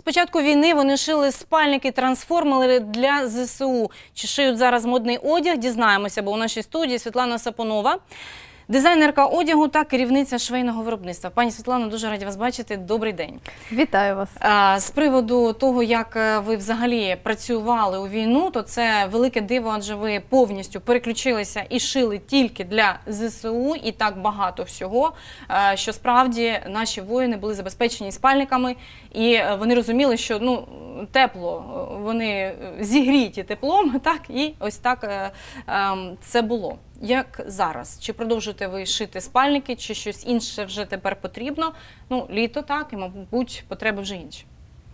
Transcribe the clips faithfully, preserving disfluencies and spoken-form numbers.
початку війни вони шили спальники-трансформери для зе се у. Чи шиють зараз модний одяг? Дізнаємося, бо у нашій студії Світлана Сапонова, дизайнерка одягу та керівниця швейного виробництва. Пані Світлано, дуже раді вас бачити. Добрий день. Вітаю вас. З приводу того, як ви взагалі працювали у війну, то це велике диво, адже ви повністю переключилися і шили тільки для зе се у, і так багато всього, що справді наші воїни були забезпечені спальниками, і вони розуміли, що ну, тепло, вони зігріті теплом, так, і ось так це було. Як зараз? Чи продовжуєте ви шити спальники, чи щось інше вже тепер потрібно? Ну, літо так, і, мабуть, потреби вже інші.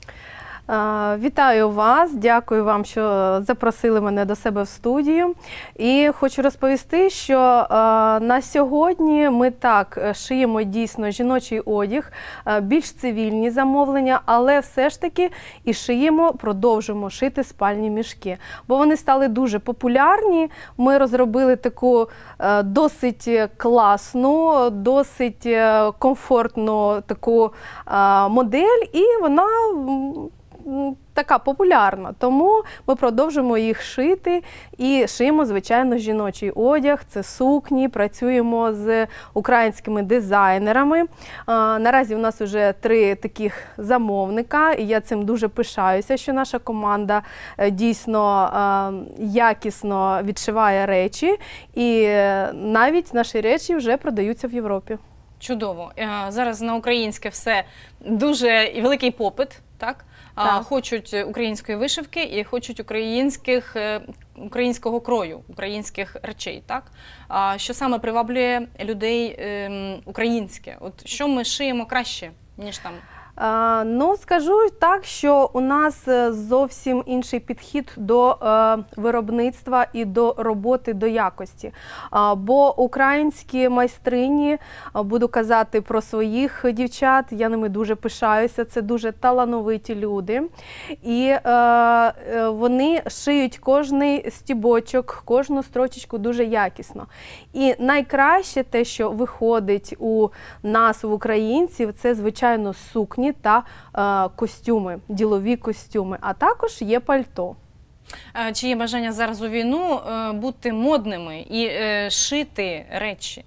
Вітаю вас, дякую вам, що запросили мене до себе в студію. І хочу розповісти, що на сьогодні ми так шиємо дійсно жіночий одяг, більш цивільні замовлення, але все ж таки і шиємо, продовжуємо шити спальні мішки. Бо вони стали дуже популярні, ми розробили таку досить класну, досить комфортну таку модель, і вона така популярна, тому ми продовжуємо їх шити і шиємо, звичайно, жіночий одяг, це сукні, працюємо з українськими дизайнерами. Наразі у нас вже три таких замовника, і я цим дуже пишаюся, що наша команда дійсно якісно відшиває речі, і навіть наші речі вже продаються в Європі. Чудово. Зараз на українське все дуже великий попит, так? Так. Хочуть української вишивки і хочуть українських, українського крою, українських речей. Так? Що саме приваблює людей українське? От що ми шиємо краще, ніж там? Ну, скажу так, що у нас зовсім інший підхід до виробництва і до роботи, до якості. Бо українські майстрині, буду казати про своїх дівчат, я ними дуже пишаюся, це дуже талановиті люди. І вони шиють кожний стібочок, кожну строчечку дуже якісно. І найкраще те, що виходить у нас, в українців, це, звичайно, сукні та е, костюми, ділові костюми, а також є пальто. Чи є бажання зараз у війну е, бути модними і е, шити речі?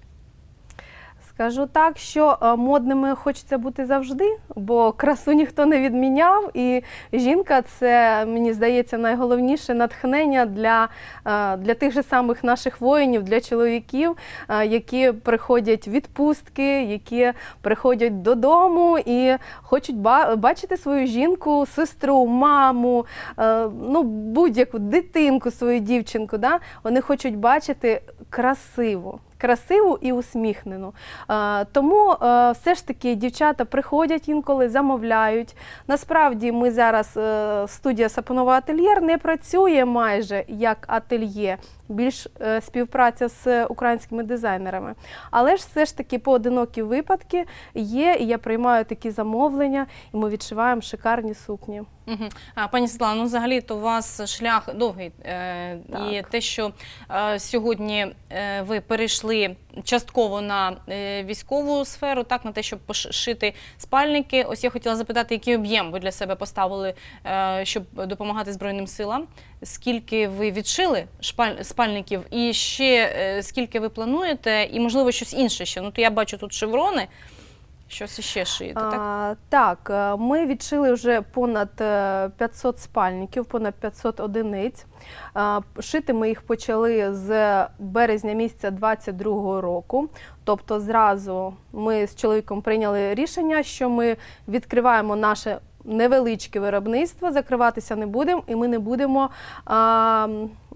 Скажу так, що модними хочеться бути завжди, бо красу ніхто не відміняв, і жінка – це, мені здається, найголовніше натхнення для, для тих же самих наших воїнів, для чоловіків, які приходять в відпустки, які приходять додому і хочуть бачити свою жінку, сестру, маму, ну, будь-яку дитинку, свою дівчинку. Да? Вони хочуть бачити красиву. красиву і усміхнену. Тому все ж таки дівчата приходять інколи, замовляють. Насправді ми зараз, студія Сапонова Ательєр не працює майже як ательє, більш співпраця з українськими дизайнерами. Але ж все ж таки поодинокі випадки є, і я приймаю такі замовлення, і ми відшиваємо шикарні сукні. Угу. А, пані Світлано, ну взагалі то у вас шлях довгий. Е, і те, що е, сьогодні е, ви перейшли частково на е, військову сферу, так, на те, щоб пошити спальники. Ось я хотіла запитати, який об'єм ви для себе поставили, е, щоб допомагати Збройним силам? Скільки ви відшили шпаль, спальників і ще е, скільки ви плануєте? І, можливо, щось інше ще. Ну, то я бачу тут шеврони. Щось іще шиєте, так? А, так, ми відшили вже понад п'ятсот спальників, понад п'ятсот одиниць. А, шити ми їх почали з березня місяця двадцять другого року. Тобто зразу ми з чоловіком прийняли рішення, що ми відкриваємо наше невеличке виробництво, закриватися не будемо, і ми не будемо, а,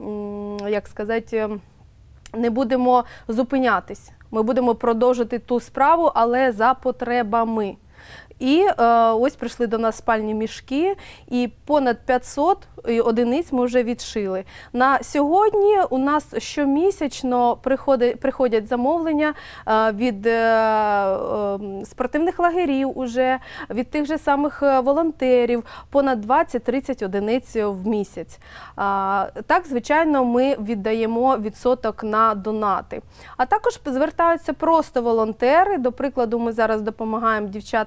як сказати, не будемо зупинятись. Ми будемо продовжити ту справу, але за потребами. І е, ось прийшли до нас спальні мішки, і понад п'ятсот одиниць ми вже відшили. На сьогодні у нас щомісячно приходять, приходять замовлення е, від е, е, спортивних лагерів, уже, від тих же самих волонтерів, понад двадцять-тридцять одиниць в місяць. Е, так, звичайно, ми віддаємо відсоток на донати. А також звертаються просто волонтери. До прикладу, ми зараз допомагаємо дівчатам-волонтерам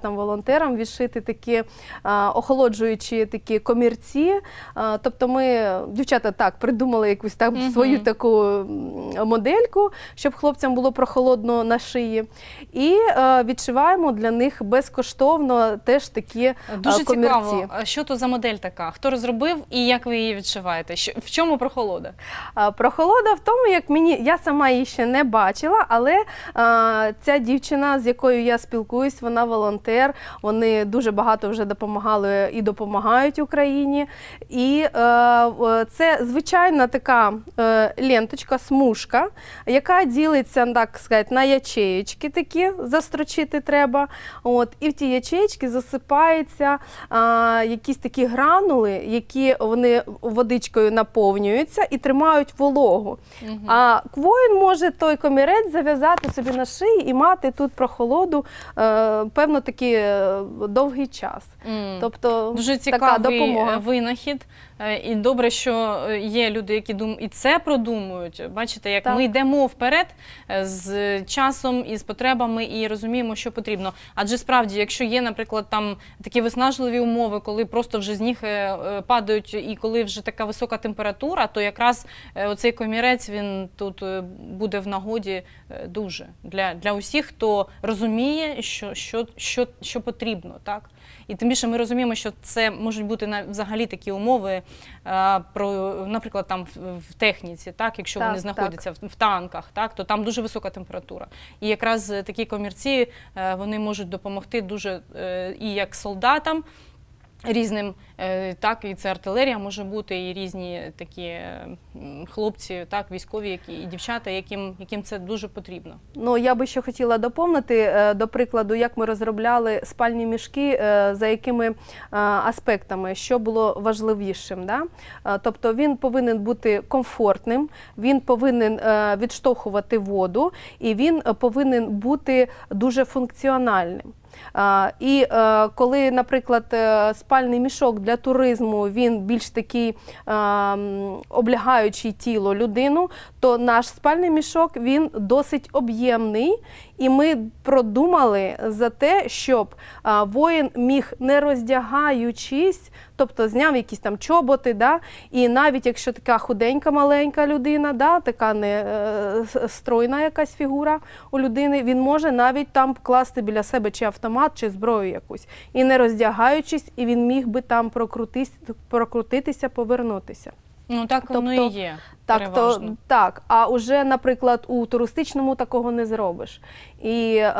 волонтерам відшити такі а, охолоджуючі такі комірці. А, тобто ми, дівчата, так, придумали якусь там Мгм. свою таку м, модельку, щоб хлопцям було прохолодно на шиї. І е, відшиваємо для них безкоштовно теж такі е, Дуже комірці. цікаво, а що то за модель така? Хто розробив і як ви її відшиваєте? Що, в чому прохолода? А, Прохолода в тому, як мені, я сама її ще не бачила, але а, ця дівчина, з якою я спілкуюсь, вона волонтер, вони дуже багато вже допомагали і допомагають Україні. І е, в- це звичайна така е, ленточка, смужка, яка ділиться, так сказати, на ячеєчки такі, застрочити треба. От, і в ті ячеєчки засипаються а, якісь такі гранули, які вони водичкою наповнюються і тримають вологу. Мгм. А воїн може той комірець зав'язати собі на шиї і мати тут прохолоду, е, певно, такий е, довгий час. М. Тобто Дуже така цікавий допомога. е, винахід. Е, І добре, що е, є люди, які дум... і це продумують. Бачите, як Так. ми йдемо вперед е, з часом і з потребами і розуміємо, що потрібно. Адже справді, якщо є, наприклад, там такі виснажливі умови, коли просто вже з ніг е, е, падають і коли вже така висока температура, то якраз е, оцей комірець, він тут е, буде в нагоді е, дуже для, для усіх, хто розуміє, що, що, що, що потрібно, так? І тим більше ми розуміємо, що це можуть бути на- взагалі такі умови, е, про, наприклад, там в, в техніці, так, якщо Так, вони так. знаходяться в, в танках, так, то там дуже висока температура. І якраз е, такі комірці, е, вони можуть допомогти дуже е, і як солдатам, різним, е, так, і це артилерія може бути, і різні такі е, м, хлопці, так, військові, які, і дівчата, яким, яким це дуже потрібно. Ну, я би ще хотіла доповнити, е, до прикладу, як ми розробляли спальні мішки, е, за якими е, аспектами, що було важливішим. Да? Е, Тобто він повинен бути комфортним, він повинен е, відштовхувати воду, і він е, повинен бути дуже функціональним. А, І е, коли, наприклад, е, спальний мішок для туризму, він більш такий е, м, облягаючий тіло людину, то наш спальний мішок, він досить об'ємний. І ми продумали за те, щоб а, воїн міг, не роздягаючись, тобто зняв якісь там чоботи, да, і навіть якщо така худенька маленька людина, да, така не е, с- стройна якась фігура у людини, він може навіть там класти біля себе чи автомат, чи зброю якусь. І не роздягаючись, і він міг би там прокрутись, прокрутитися, повернутися. Ну, так воно Тобто, і є. Так, переважно. то, так, а уже, наприклад, у туристичному такого не зробиш. І е,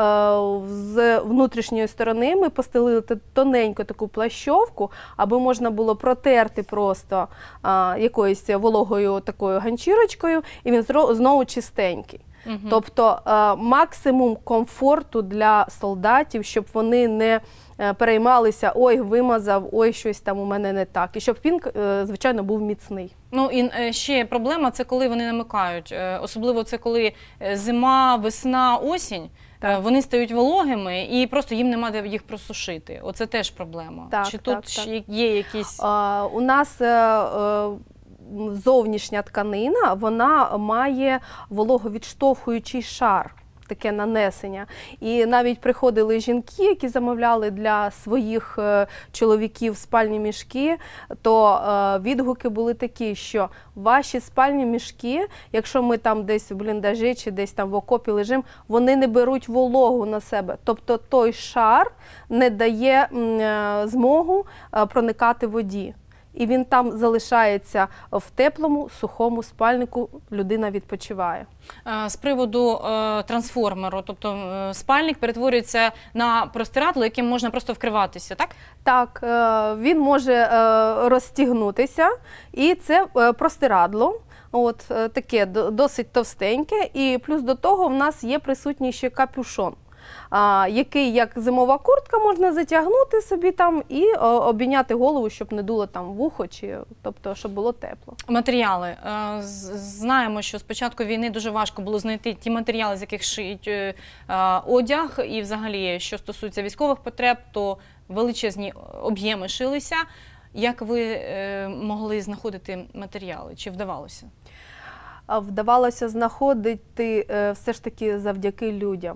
з внутрішньої сторони ми постелили т- тоненьку таку плащовку, аби можна було протерти просто е, якоюсь вологою такою ганчірочкою, і він зро- знову чистенький. Мгм. Тобто е, максимум комфорту для солдатів, щоб вони не е, переймалися, ой, вимазав, ой, щось там у мене не так. І щоб він, е, звичайно, був міцний. Ну і е, ще проблема – це коли вони намикають. Е, Особливо це коли е, зима, весна, осінь. Е, Вони стають вологими і просто їм нема де їх просушити. Оце теж проблема. Так, Чи так, тут так. ще є якісь… А, У нас е, е, зовнішня тканина, вона має вологовідштовхуючий шар, таке нанесення. І навіть приходили жінки, які замовляли для своїх е, чоловіків спальні мішки, то е, відгуки були такі, що ваші спальні мішки, якщо ми там десь в бліндажі чи десь там в окопі лежимо, вони не беруть вологу на себе. Тобто той шар не дає м, е, змогу е, проникати воді. І він там залишається в теплому, сухому спальнику, людина відпочиває. Е, З приводу е, трансформеру, тобто е, спальник перетворюється на простирадло, яким можна просто вкриватися, так? Так, е, він може е, розтягнутися, і це е, простирадло. От е, таке до- досить товстеньке, і плюс до того в нас є присутній ще капюшон, а, який як зимова куртка можна затягнути собі там і о, обійняти голову, щоб не дуло там вухо, чи, тобто, щоб було тепло. Матеріали. Е, з- Знаємо, що з початку війни дуже важко було знайти ті матеріали, з яких шиють е, е, одяг, і взагалі, що стосується військових потреб, то величезні об'єми шилися. Як ви е, могли знаходити матеріали? Чи вдавалося? А вдавалося знаходити е, все ж таки завдяки людям.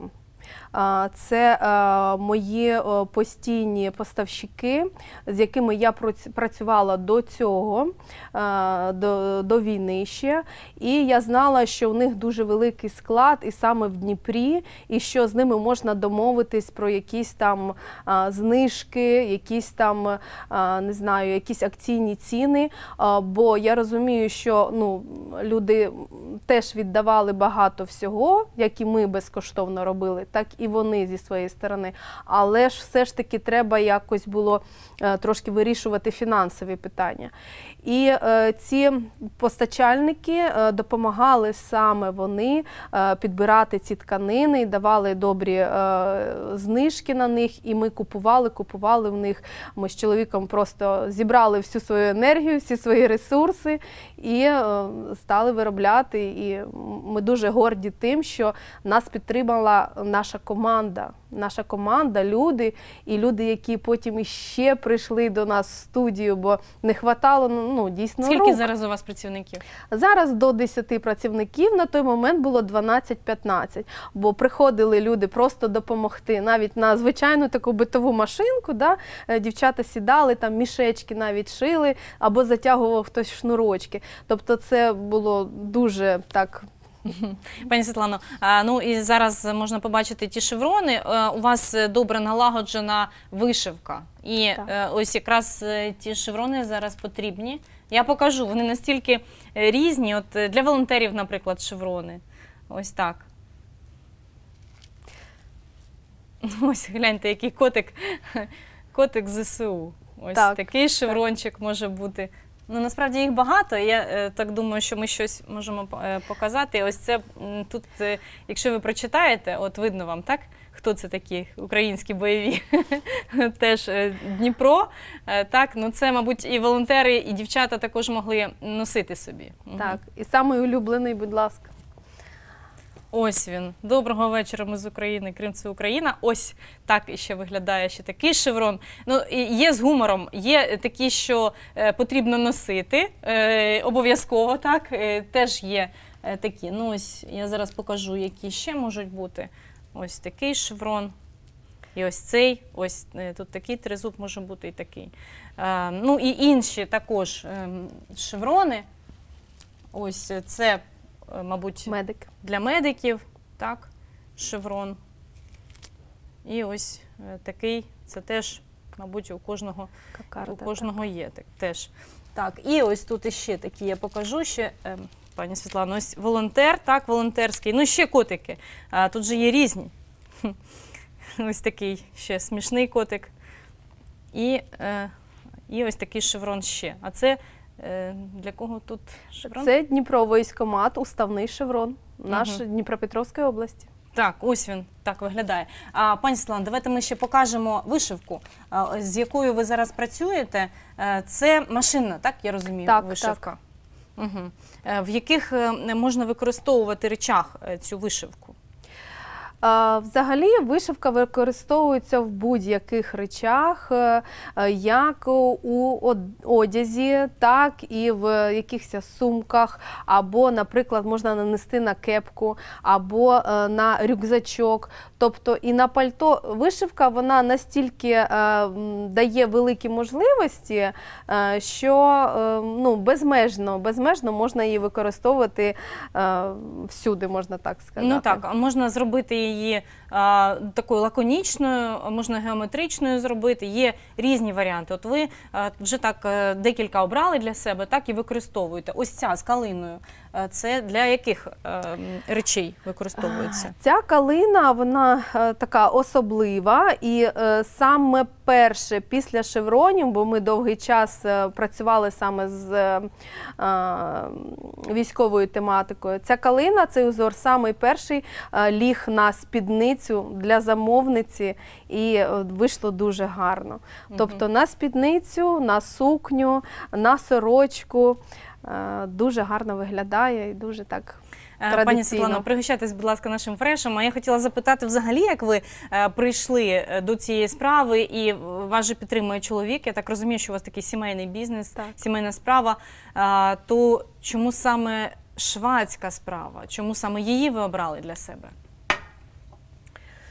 А, Це е, мої е, постійні поставщики, з якими я проц- працювала до цього, е, до, до війни ще. І я знала, що у них дуже великий склад і саме в Дніпрі, і що з ними можна домовитись про якісь там а, знижки, якісь там, а, не знаю, якісь акційні ціни. А, бо я розумію, що ну, люди теж віддавали багато всього, як і ми безкоштовно робили, так і вони зі своєї сторони. Але ж все ж таки треба якось було е, трошки вирішувати фінансові питання. І е, ці постачальники е, допомагали саме вони е, підбирати ці тканини, давали добрі е, знижки на них, і ми купували, купували в них. Ми з чоловіком просто зібрали всю свою енергію, всі свої ресурси і е, стали виробляти. І ми дуже горді тим, що нас підтримала наша команда. Наша команда, люди, і люди, які потім іще прийшли до нас в студію, бо не хватало, ну, дійсно, Скільки рук. зараз у вас працівників? Зараз до десяти працівників, на той момент було дванадцять-п'ятнадцять, бо приходили люди просто допомогти. Навіть на звичайну таку битову машинку, да, дівчата сідали, там мішечки навіть шили, або затягував хтось шнурочки. Тобто це було дуже так... Пані Світлано, а, ну і зараз можна побачити ті шеврони. Е, У вас добре налагоджена вишивка. І Так. е, ось якраз е, ті шеврони зараз потрібні. Я покажу, вони настільки е, різні. От е, для волонтерів, наприклад, шеврони. Ось так. Ось, гляньте, який котик. Котик ЗСУ. Ось Так, такий шеврончик може бути. Ну, насправді їх багато, я е, так думаю, що ми щось можемо е, показати. Ось це м, тут, е, якщо ви прочитаєте, от видно вам, так? Хто це такі українські бойові? Теж е, Дніпро. Е, так, ну це, мабуть, і волонтери, і дівчата також могли носити собі. Мгм. Так, і самий улюблений, будь ласка. Ось він. Доброго вечора, ми з України, Крим – це Україна. Ось так іще виглядає ще такий шеврон. Ну, і є з гумором, є такі, що е, потрібно носити, е, обов'язково, так, е, теж є е, такі. Ну, ось я зараз покажу, які ще можуть бути. Ось такий шеврон. І ось цей, ось е, тут такий тризуб може бути і такий. Е, ну, і інші також е, шеврони. Ось це, е, мабуть, Медик. для медиків, так, шеврон. І ось е, такий, це теж, мабуть, у кожного, Кокарда, у кожного є так, теж. Так, і ось тут іще такі я покажу ще, е, пані Світлано, ось волонтер, так, волонтерський, ну ще котики, а, тут же є різні. Ось такий ще смішний котик. І, е, і ось такий шеврон ще. А це е, для кого тут шеврон? Це Дніпро військкомат, уставний шеврон, наш Мгм. Дніпропетровської області. Так, ось він так виглядає. А, пані Світлано, давайте ми ще покажемо вишивку, а, з якою ви зараз працюєте. Е, Це машинна, так, я розумію, Так, вишивка? Угу. В яких е, можна використовувати речах е, цю вишивку? А, Взагалі вишивка використовується в будь-яких речах, е, е, як у од- одязі, так і в якихось сумках, або, наприклад, можна нанести на кепку, або е, на рюкзачок. Тобто і на пальто вишивка, вона настільки е, м, дає великі можливості, е, що е, ну, безмежно, безмежно можна її використовувати е, всюди, можна так сказати. Ну так, а можна зробити її а, такою лаконічною, а можна геометричною зробити. Є різні варіанти. От ви а, вже так е, декілька обрали для себе, так і використовуєте. Ось ця з калиною. Е, Це для яких е, м, речей використовується? Ця калина, вона е, така особлива, і е, саме перше після шевронів, бо ми довгий час е, працювали саме з е, е, військовою тематикою. Ця калина, цей узор, самий перший е, ліг на спідницю для замовниці, і е, вийшло дуже гарно. Тобто на спідницю, на сукню, на сорочку. Е, Дуже гарно виглядає і дуже так Пані традиційно. Світлано, пригощайтесь, будь ласка, нашим фрешем. А я хотіла запитати взагалі, як ви е, прийшли до цієї справи, і вас же підтримує чоловік. Я так розумію, що у вас такий сімейний бізнес, Так. сімейна справа. Е, то чому саме швадська справа? Чому саме її ви обрали для себе?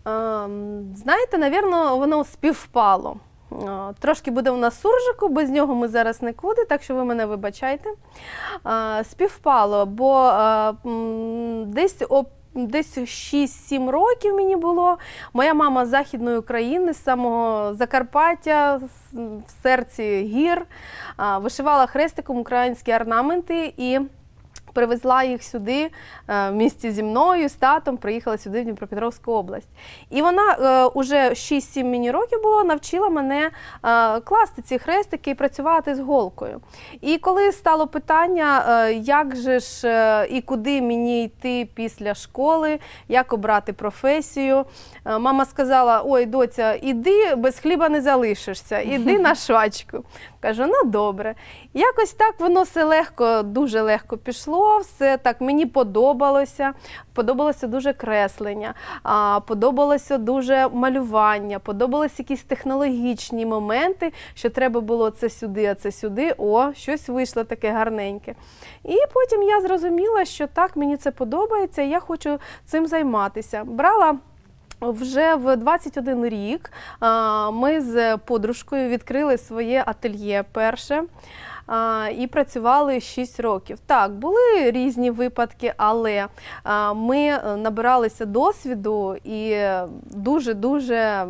Ем, Знаєте, напевно, воно співпало. Е, Трошки буде у нас суржику, без нього ми зараз нікуди, так що ви мене вибачайте. Е, Співпало, бо е, м, десь об Десь шість-сім років мені було. Моя мама з Західної України, з самого Закарпаття, з- в серці гір, а, вишивала хрестиком українські орнаменти і привезла їх сюди, е, в місті зі мною, з татом, приїхала сюди в Дніпропетровську область. І вона е, уже шість-сім мені років було, навчила мене е, класти ці хрестики і працювати з голкою. І коли стало питання, е, як же ж е, і куди мені йти після школи, як обрати професію, е, мама сказала: ой, доця, іди, без хліба не залишишся, іди на швачку. Кажу, ну добре. І якось так воно все легко, дуже легко пішло, все так мені подобалося. Подобалося дуже креслення, а, подобалося дуже малювання, подобалися якісь технологічні моменти, що треба було це сюди, а це сюди, о, щось вийшло таке гарненьке. І потім я зрозуміла, що так, мені це подобається, і я хочу цим займатися. Брала вже в двадцять один рік а, ми з подружкою відкрили своє ательє перше а, і працювали шість років. Так, були різні випадки, але а, ми набиралися досвіду і дуже-дуже,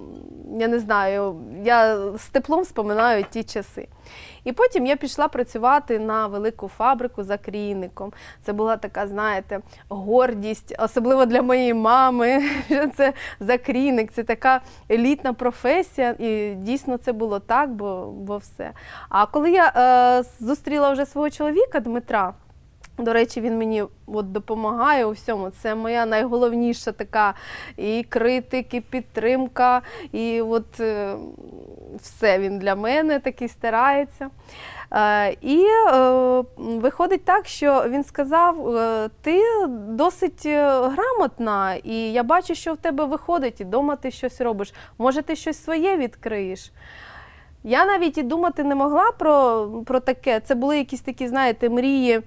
я не знаю, я з теплом вспоминаю ті часи. І потім я пішла працювати на велику фабрику за крійником. Це була така, знаєте, гордість, особливо для моєї мами, що це закрійник, це така елітна професія. І дійсно це було так, бо, бо все. А коли я е, зустріла вже свого чоловіка Дмитра, до речі, він мені от допомагає у всьому. Це моя найголовніша така і критик, і підтримка, і от е, все він для мене такий старається. Е, і е, виходить так, що він сказав: е, ти досить грамотна, і я бачу, що в тебе виходить, і вдома ти щось робиш. Може, ти щось своє відкриєш? Я навіть і думати не могла про, про таке. Це були якісь такі, знаєте, мрії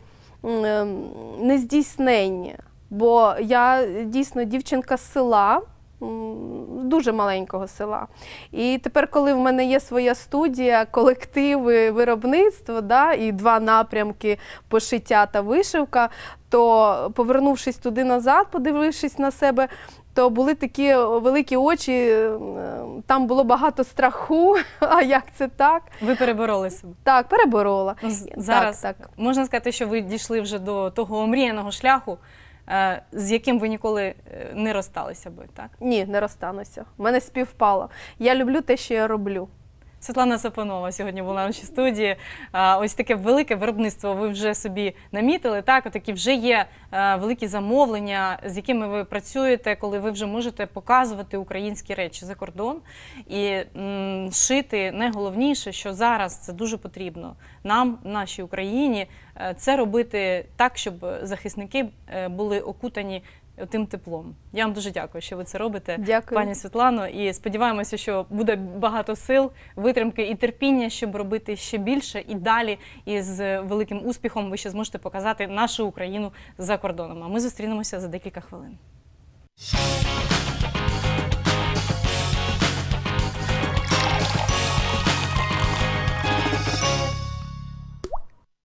нездійсненні, бо я дійсно дівчинка з села, дуже маленького села. І тепер, коли в мене є своя студія, колективи, виробництво, да, і два напрямки – пошиття та вишивка, то, повернувшись туди назад, подивившись на себе, то були такі великі очі, там було багато страху, а як це так? Ви перебороли себе. Так, переборола. Ну, зараз так, так. можна сказати, що ви дійшли вже до того омріяного шляху, з яким ви ніколи не розсталися би, так? Ні, не розстануся. В мене співпало. Я люблю те, що я роблю. Світлана Сапонова сьогодні була в нашій студії. Ось таке велике виробництво ви вже собі намітили, так? Отакі вже є великі замовлення, з якими ви працюєте, коли ви вже можете показувати українські речі за кордон. І м, шити, найголовніше, що зараз це дуже потрібно нам, нашій Україні, це робити так, щоб захисники були окутані тим теплом. Я вам дуже дякую, що ви це робите, Дякую. пані Світлано, і сподіваємося, що буде багато сил, витримки і терпіння, щоб робити ще більше і далі, і з великим успіхом ви ще зможете показати нашу Україну за кордоном. А ми зустрінемося за декілька хвилин.